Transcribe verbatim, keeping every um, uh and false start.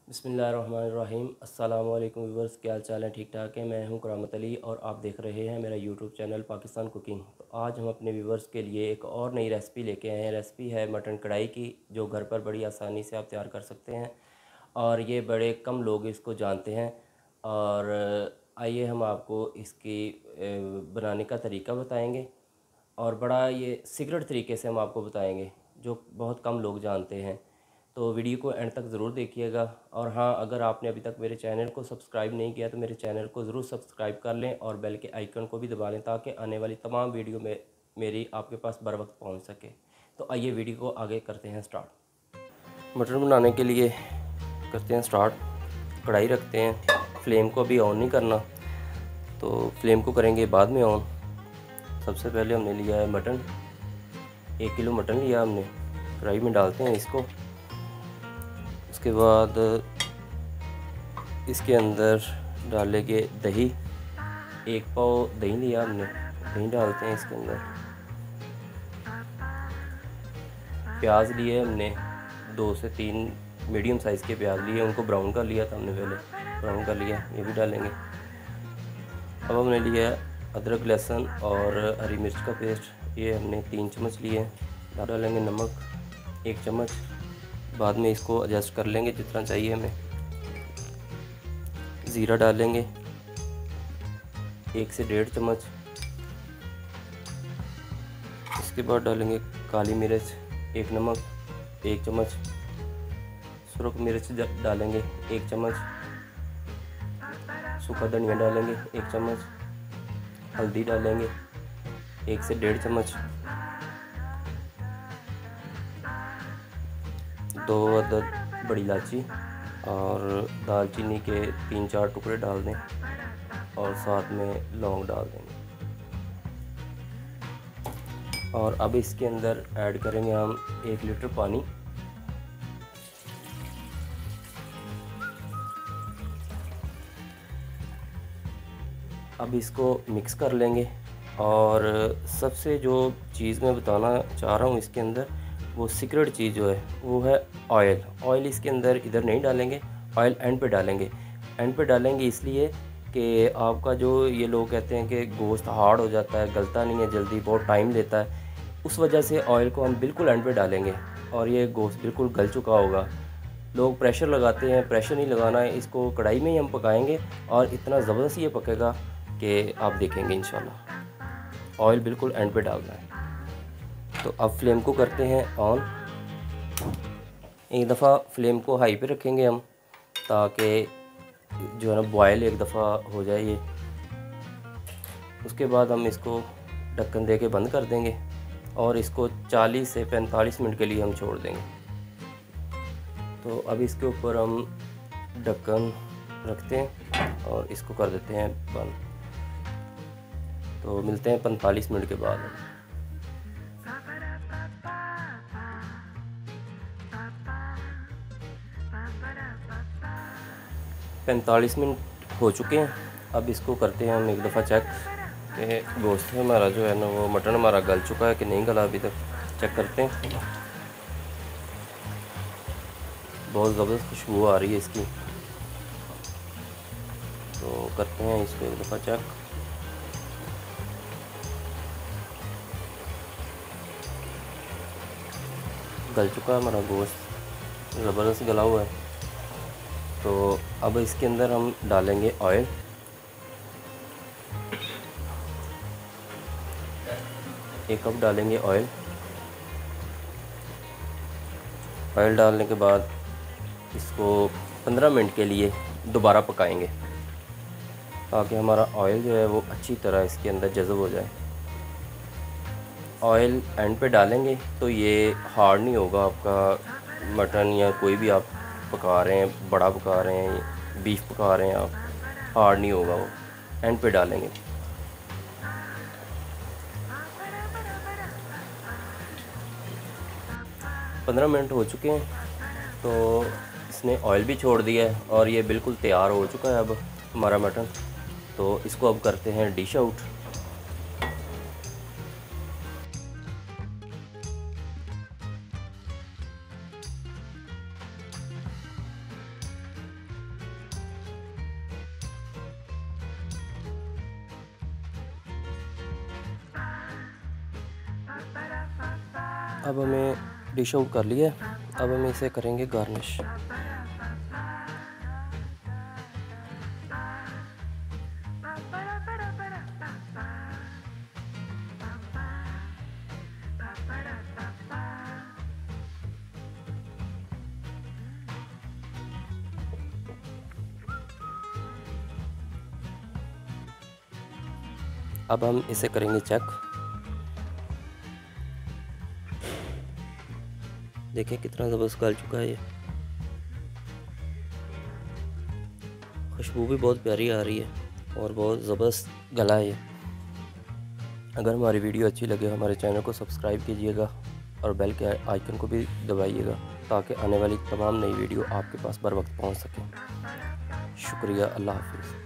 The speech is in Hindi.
बिस्मिल्लाहिर्रहमानिर्रहीम। अस्सलाम वालेकुम व्यूअर्स, क्या हाल चाल है? ठीक ठाक है। मैं हूं करामत अली और आप देख रहे हैं मेरा यूट्यूब चैनल पाकिस्तान कुकिंग। तो आज हम अपने व्यूअर्स के लिए एक और नई रेसिपी लेके आए हैं। रेसिपी है मटन कढ़ाई की, जो घर पर बड़ी आसानी से आप तैयार कर सकते हैं और ये बड़े कम लोग इसको जानते हैं। और आइए हम आपको इसकी बनाने का तरीका बताएँगे और बड़ा ये सीक्रेट तरीके से हम आपको बताएंगे, जो बहुत कम लोग जानते हैं। तो वीडियो को एंड तक ज़रूर देखिएगा। और हाँ, अगर आपने अभी तक मेरे चैनल को सब्सक्राइब नहीं किया तो मेरे चैनल को ज़रूर सब्सक्राइब कर लें और बेल के आइकन को भी दबा लें, ताकि आने वाली तमाम वीडियो में मेरी आपके पास बर वक्त पहुँच सके। तो आइए वीडियो को आगे करते हैं स्टार्ट। मटन बनाने के लिए करते हैं स्टार्ट। कढ़ाई रखते हैं, फ्लेम को अभी ऑन नहीं करना, तो फ्लेम को करेंगे बाद में ऑन। सबसे पहले हमने लिया है मटन, एक किलो मटन लिया हमने। कढ़ाई में डालते हैं इसको। उसके बाद इसके अंदर डालेंगे दही, एक पाव दही लिया हमने, दही डालते हैं इसके अंदर। प्याज लिए हमने दो से तीन मीडियम साइज़ के प्याज लिए, उनको ब्राउन कर लिया था हमने, पहले ब्राउन कर लिया, ये भी डालेंगे। अब हमने लिया अदरक लहसुन और हरी मिर्च का पेस्ट, ये हमने तीन चम्मच लिए। डालेंगे नमक एक चम्मच, बाद में इसको एडजस्ट कर लेंगे जितना चाहिए हमें। ज़ीरा डालेंगे एक से डेढ़ चम्मच। इसके बाद डालेंगे काली मिर्च एक नमक एक चम्मच। सुरख मिर्च डालेंगे एक चम्मच। सूखा धनिया डालेंगे एक चम्मच। हल्दी डालेंगे एक से डेढ़ चम्मच। दो अदद बड़ी इलायची और दालचीनी के तीन चार टुकड़े डाल दें और साथ में लौंग डाल देंगे। और अब इसके अंदर ऐड करेंगे हम एक लीटर पानी। अब इसको मिक्स कर लेंगे। और सबसे जो चीज़ मैं बताना चाह रहा हूँ इसके अंदर, वो सीक्रेट चीज़ जो है वो है ऑयल। ऑयल इसके अंदर इधर नहीं डालेंगे, ऑयल एंड पे डालेंगे। एंड पे डालेंगे इसलिए कि आपका जो ये लोग कहते हैं कि गोश्त हार्ड हो जाता है, गलता नहीं है जल्दी, बहुत टाइम लेता है, उस वजह से ऑयल को हम बिल्कुल एंड पे डालेंगे और ये गोश्त बिल्कुल गल चुका होगा। लोग प्रेशर लगाते हैं, प्रेशर नहीं लगाना है, इसको कढ़ाई में ही हम पकाएंगे और इतना ज़बरदस्त ये पकेगा कि आप देखेंगे इंशाल्लाह। ऑयल बिल्कुल एंड पे डालना है। तो अब फ्लेम को करते हैं ऑन। एक दफ़ा फ्लेम को हाई पे रखेंगे हम, ताकि जो है ना बॉयल एक दफ़ा हो जाए ये। उसके बाद हम इसको ढक्कन दे के बंद कर देंगे और इसको चालीस से पैंतालीस मिनट के लिए हम छोड़ देंगे। तो अब इसके ऊपर हम ढक्कन रखते हैं और इसको कर देते हैं बंद। तो मिलते हैं पैंतालीस मिनट के बाद। पैंतालीस मिनट हो चुके हैं। अब इसको करते हैं हम एक दफ़ा चेक कि गोश्त हमारा जो है ना, वो मटन हमारा गल चुका है कि नहीं गला अभी तक। चेक करते हैं। बहुत ज़बरदस्त खुशबू आ रही है इसकी। तो करते हैं इसको एक दफ़ा चेक। गल चुका है हमारा गोश्त, ज़बरदस्त गला हुआ है। तो अब इसके अंदर हम डालेंगे ऑयल। एक कप डालेंगे ऑयल। ऑयल डालने के बाद इसको पंद्रह मिनट के लिए दोबारा पकाएंगे, ताकि हमारा ऑयल जो है वो अच्छी तरह इसके अंदर जज़ब हो जाए। ऑयल एंड पे डालेंगे तो ये हार्ड नहीं होगा आपका मटन, या कोई भी आप पका रहे हैं, बड़ा पका रहे हैं, बीफ पका रहे हैं आप, हार्ड नहीं होगा वो। एंड पे डालेंगे। पंद्रह मिनट हो चुके हैं, तो इसने ऑयल भी छोड़ दिया है और ये बिल्कुल तैयार हो चुका है अब हमारा मटन। तो इसको अब करते हैं डिश आउट। अब हमें डिश आउट कर लिया। अब हम इसे करेंगे गार्निश। अब हम इसे करेंगे चेक। देखिए कितना ज़बरदस्त गल चुका है ये। खुशबू भी बहुत प्यारी आ रही है और बहुत ज़बरदस्त गला है ये। अगर हमारी वीडियो अच्छी लगे हमारे चैनल को सब्सक्राइब कीजिएगा और बेल के आइकन को भी दबाइएगा ताकि आने वाली तमाम नई वीडियो आपके पास बर वक्त पहुँच सके। शुक्रिया। अल्लाह हाफिज़।